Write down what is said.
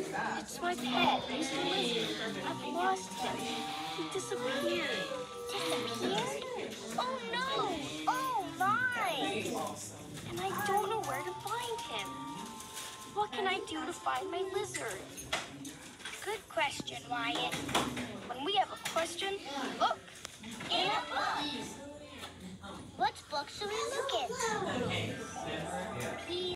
It's my pet, Mr. Lizard. I've lost him. He disappeared. Disappeared? Oh no! Oh my! And I don't know where to find him. What can I do to find my lizard? Good question, Wyatt. When we have a question, look in a book. What book should we look in?